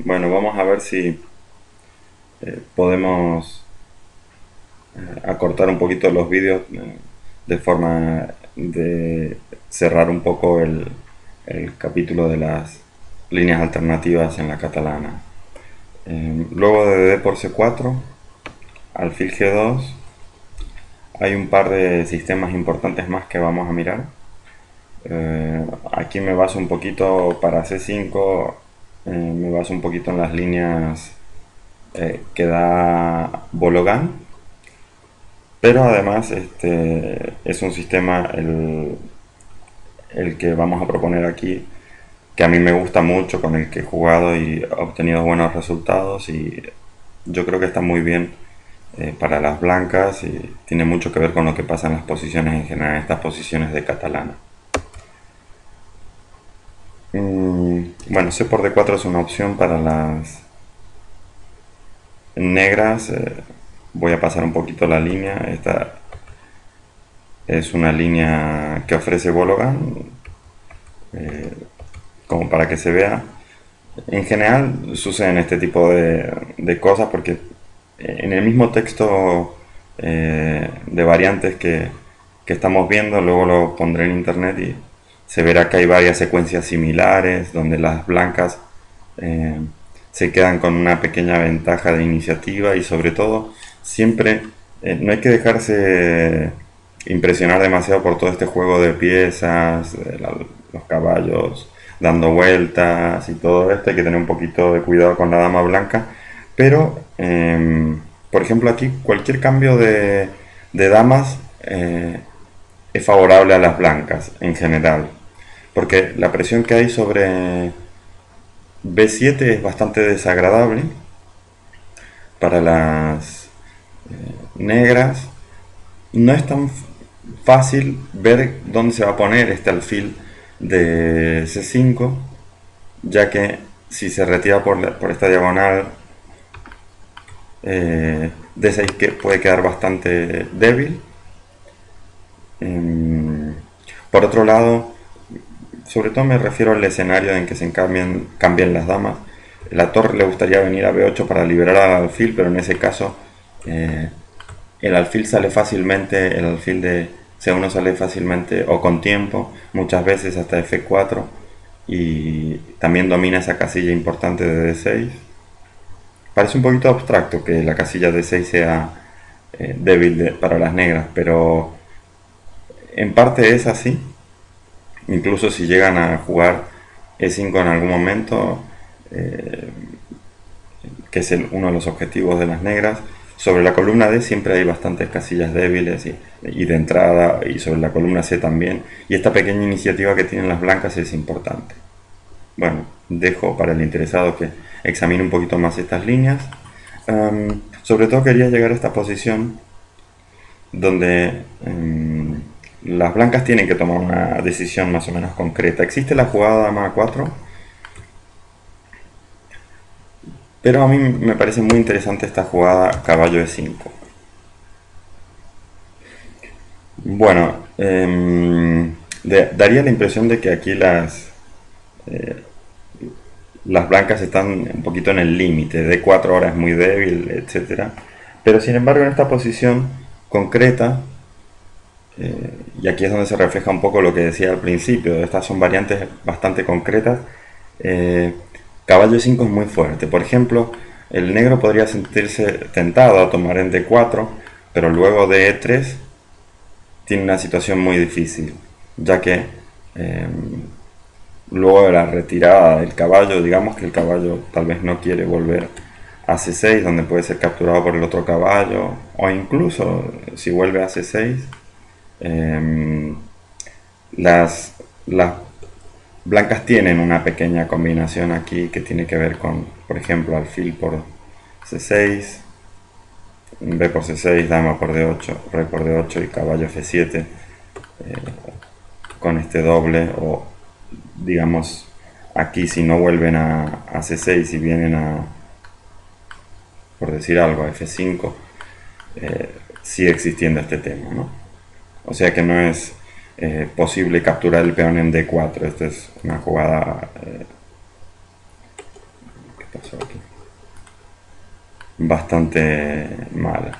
Bueno, vamos a ver si podemos acortar un poquito los vídeos de forma de cerrar un poco el capítulo de las líneas alternativas en la catalana. Luego de D por C4, alfil G2, hay un par de sistemas importantes más que vamos a mirar. Aquí me baso un poquito para C5, me baso un poquito en las líneas que da Bologan, pero además es un sistema el que vamos a proponer aquí que a mí me gusta mucho, con el que he jugado y he obtenido buenos resultados y yo creo que está muy bien para las blancas y tiene mucho que ver con lo que pasa en las posiciones en general, en estas posiciones de catalana. Bueno, C por D4 es una opción para las negras. Voy a pasar un poquito la línea. Esta es una línea que ofrece Bologan, como para que se vea. En general suceden este tipo de cosas porque en el mismo texto de variantes que estamos viendo, luego lo pondré en internet y se verá que hay varias secuencias similares donde las blancas eh, se quedan con una pequeña ventaja de iniciativa y sobre todo siempre no hay que dejarse impresionar demasiado por todo este juego de piezas, los caballos dando vueltas y todo esto. Hay que tener un poquito de cuidado con la dama blanca. Pero, por ejemplo, aquí cualquier cambio de damas es favorable a las blancas en general. Porque la presión que hay sobre B7 es bastante desagradable para las negras. No es tan fácil ver dónde se va a poner este alfil de C5, ya que si se retira por esta diagonal, D6 que puede quedar bastante débil. Por otro lado, sobre todo me refiero al escenario en que se cambien las damas. La torre le gustaría venir a B8 para liberar al alfil, pero en ese caso eh, el alfil sale fácilmente, el alfil de C1 sale fácilmente o con tiempo, muchas veces hasta F4, y también domina esa casilla importante de D6. Parece un poquito abstracto que la casilla D6 sea débil para las negras, pero en parte es así. Incluso si llegan a jugar E5 en algún momento, eh, que es uno de los objetivos de las negras, sobre la columna D siempre hay bastantes casillas débiles y de entrada, y sobre la columna C también. Y esta pequeña iniciativa que tienen las blancas es importante. Bueno, dejo para el interesado que examine un poquito más estas líneas. Sobre todo quería llegar a esta posición donde las blancas tienen que tomar una decisión más o menos concreta. Existe la jugada dama A4, pero a mí me parece muy interesante esta jugada caballo E5. Bueno, daría la impresión de que aquí las blancas están un poquito en el límite. D4 ahora es muy débil, etcétera. Pero sin embargo en esta posición concreta, y aquí es donde se refleja un poco lo que decía al principio, estas son variantes bastante concretas. eh, Caballo 5 es muy fuerte. Por ejemplo, el negro podría sentirse tentado a tomar en D4, pero luego de E3 tiene una situación muy difícil, ya que eh, luego de la retirada del caballo, digamos que el caballo tal vez no quiere volver a C6, donde puede ser capturado por el otro caballo, o incluso si vuelve a C6, eh, las blancas tienen una pequeña combinación aquí que tiene que ver con, por ejemplo, alfil por C6, B por C6, dama por D8, rey por D8 y caballo F7 con este doble, o digamos aquí si no vuelven a C6 y vienen a, por decir algo, a F5, sigue existiendo este tema, ¿no? O sea que no es posible capturar el peón en D4. Esta es una jugada pasó aquí? Bastante mala.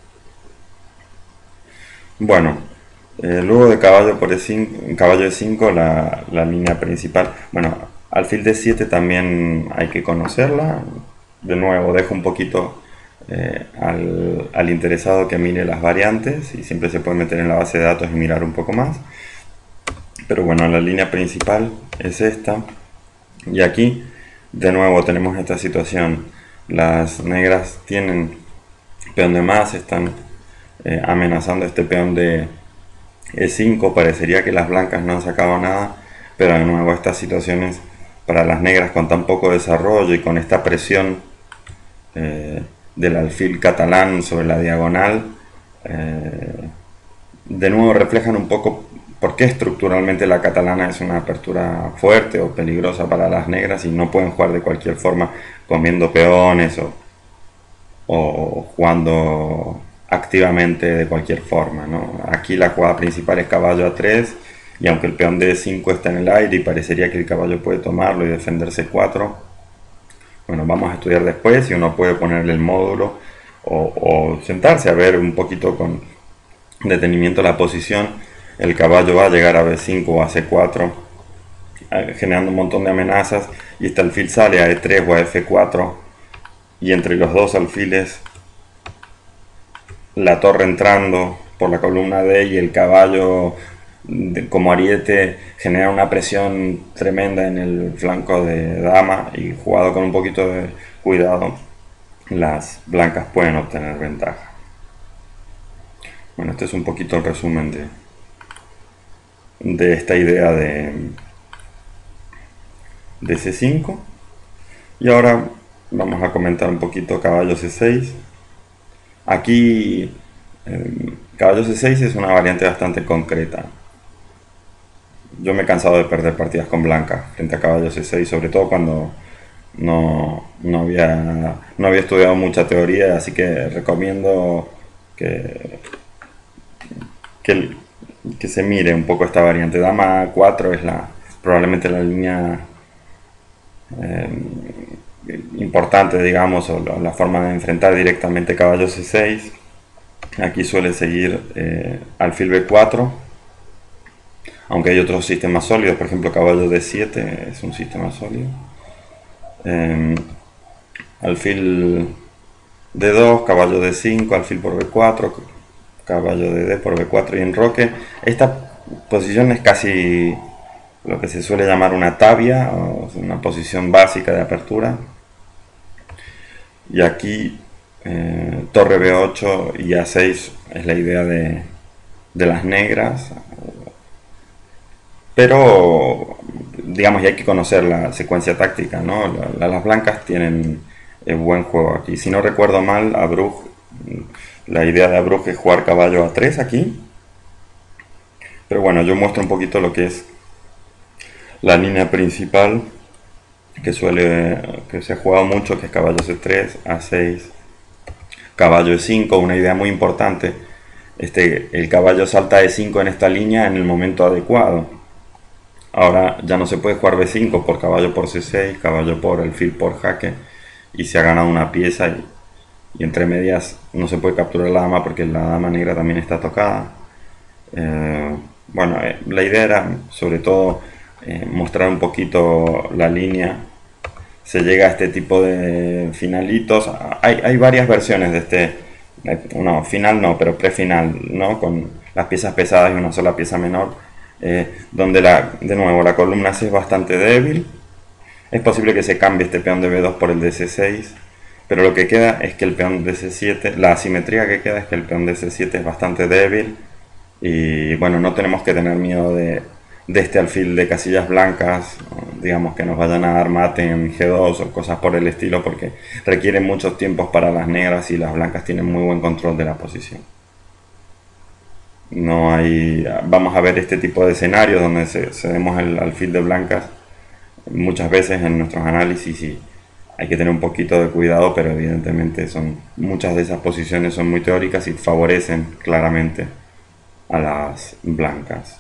Bueno, luego de caballo por E5, caballo E5, la línea principal. Bueno, alfil D7 también hay que conocerla. De nuevo, dejo un poquito al interesado que mire las variantes y siempre se puede meter en la base de datos y mirar un poco más. Pero bueno, la línea principal es esta. Y aquí, de nuevo, tenemos esta situación. Las negras tienen peón de más, están amenazando este peón de E5. Parecería que las blancas no han sacado nada, pero de nuevo estas situaciones para las negras con tan poco desarrollo y con esta presión del alfil catalán sobre la diagonal, de nuevo reflejan un poco por qué estructuralmente la catalana es una apertura fuerte o peligrosa para las negras y no pueden jugar de cualquier forma comiendo peones o jugando activamente de cualquier forma, ¿no? Aquí la jugada principal es caballo a3 y aunque el peón de 5 está en el aire y parecería que el caballo puede tomarlo y defenderse 4, bueno, vamos a estudiar después si uno puede ponerle el módulo o sentarse a ver un poquito con detenimiento la posición. El caballo va a llegar a B5 o a C4 generando un montón de amenazas y este alfil sale a E3 o a F4 y entre los dos alfiles la torre entrando por la columna D y el caballo como ariete genera una presión tremenda en el flanco de dama y jugado con un poquito de cuidado las blancas pueden obtener ventaja. Bueno, este es un poquito el resumen de esta idea de C5 y ahora vamos a comentar un poquito caballo C6. Aquí caballo C6 es una variante bastante concreta. Yo me he cansado de perder partidas con blancas frente a caballo C6, sobre todo cuando no había estudiado mucha teoría, así que recomiendo que se mire un poco esta variante. Dama 4 es probablemente la línea importante, digamos, o la forma de enfrentar directamente caballo C6. Aquí suele seguir alfil B4, aunque hay otros sistemas sólidos, por ejemplo caballo D7 es un sistema sólido. Alfil D2, caballo D5, alfil por B4, caballo de D por B4 y enroque. Esta posición es casi lo que se suele llamar una tabia, o una posición básica de apertura. Y aquí torre B8 y A6 es la idea de las negras, pero digamos, y hay que conocer la secuencia táctica, ¿no? Las blancas tienen buen juego aquí. Si no recuerdo mal, la idea de Abruj es jugar caballo a3 aquí. Pero bueno, yo muestro un poquito lo que es la línea principal que se ha jugado mucho, que es caballo C3, A6, caballo E5, una idea muy importante. El caballo salta a E5 en esta línea en el momento adecuado. Ahora ya no se puede jugar B5 por caballo por C6, caballo por alfil por jaque, y se ha ganado una pieza y entre medias no se puede capturar la dama porque la dama negra también está tocada. Bueno, la idea era sobre todo mostrar un poquito la línea. Se llega a este tipo de finalitos. Hay varias versiones de no, final no, pero prefinal, ¿no? Con las piezas pesadas y una sola pieza menor, donde de nuevo la columna C es bastante débil. Es posible que se cambie este peón de B2 por el de C6, pero lo que queda es que el peón de C7, la asimetría que queda es que el peón de C7 es bastante débil y bueno, no tenemos que tener miedo de este alfil de casillas blancas, digamos que nos vayan a dar mate en G2 o cosas por el estilo, porque requiere muchos tiempos para las negras y las blancas tienen muy buen control de la posición. Vamos a ver este tipo de escenarios donde cedemos el alfil de blancas muchas veces en nuestros análisis y hay que tener un poquito de cuidado, pero evidentemente muchas de esas posiciones son muy teóricas y favorecen claramente a las blancas.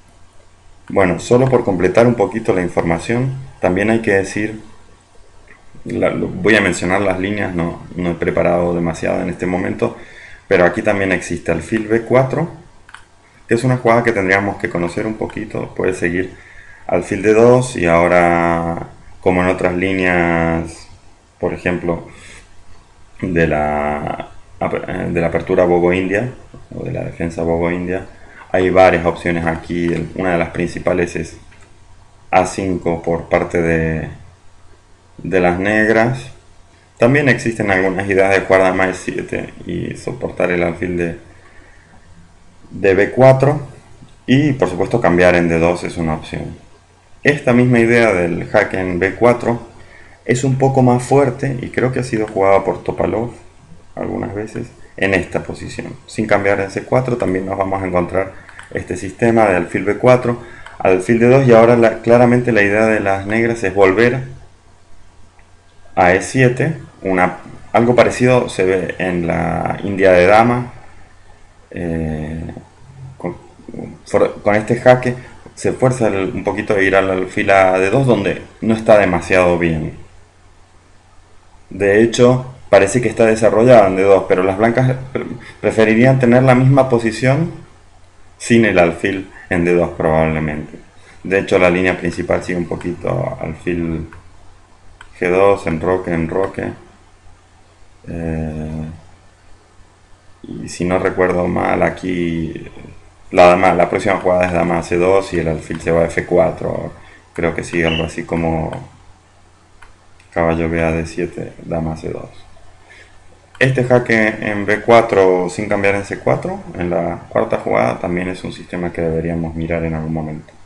Bueno, solo por completar un poquito la información, también hay que decir Voy a mencionar las líneas, no he preparado demasiado en este momento, pero aquí también existe alfil B4, que es una jugada que tendríamos que conocer un poquito. Puede seguir alfil D2 y ahora, como en otras líneas, por ejemplo, de la apertura Bobo-India o de la defensa Bobo-India, hay varias opciones aquí. Una de las principales es A5 por parte de las negras. También existen algunas ideas de jugar dama E7 y soportar el alfil de B4, y por supuesto cambiar en D2 es una opción. Esta misma idea del jaque en B4 es un poco más fuerte y creo que ha sido jugada por Topalov algunas veces en esta posición. Sin cambiar en C4 también nos vamos a encontrar este sistema de alfil B4, alfil D2, y ahora claramente la idea de las negras es volver a E7. Algo parecido se ve en la India de dama. Con, con este jaque se fuerza un poquito a ir al alfil a D2, donde no está demasiado bien. De hecho, parece que está desarrollada en D2, pero las blancas preferirían tener la misma posición sin el alfil en D2 probablemente. De hecho, la línea principal sigue un poquito alfil G2, enroque. Y si no recuerdo mal, aquí la próxima jugada es dama C2 y el alfil se va a F4. Creo que sigue algo así como caballo B a D7, dama C2. Este jaque en B4 sin cambiar en C4, en la cuarta jugada, también es un sistema que deberíamos mirar en algún momento.